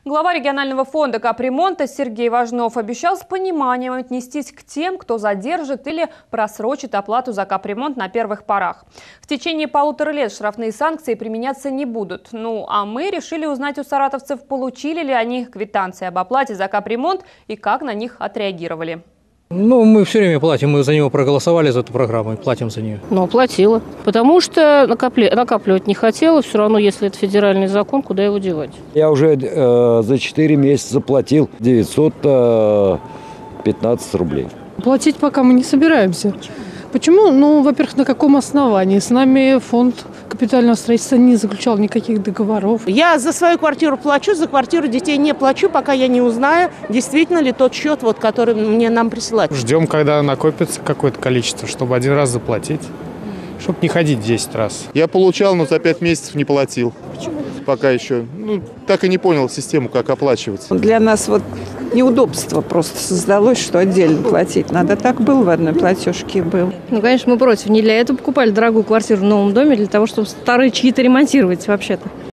Глава регионального фонда капремонта Сергей Важнов обещал с пониманием отнестись к тем, кто задержит или просрочит оплату за капремонт на первых порах. В течение 1,5 лет штрафные санкции применяться не будут. Ну а мы решили узнать у саратовцев, получили ли они квитанции об оплате за капремонт и как на них отреагировали. Ну, мы все время платим, мы за него проголосовали, за эту программу, и платим за нее. Ну, платила. Потому что накапливать не хотела, все равно, если это федеральный закон, куда его девать? Я уже за 4 месяца заплатил 915 рублей. Платить пока мы не собираемся. Почему? Ну, во-первых, на каком основании? С нами фонд капитального строительства не заключал никаких договоров. Я за свою квартиру плачу, за квартиру детей не плачу, пока я не узнаю, действительно ли тот счет, который нам присылают. Ждем, когда накопится какое-то количество, чтобы один раз заплатить, чтобы не ходить 10 раз. Я получал, но за 5 месяцев не платил. Почему? Пока еще. Так и не понял систему, как оплачиваться. Для нас неудобство просто создалось, что отдельно платить надо. Так было в одной платежке был. Ну, конечно, мы против. Не для этого покупали дорогую квартиру в новом доме, для того, чтобы старые чьи-то ремонтировать вообще-то.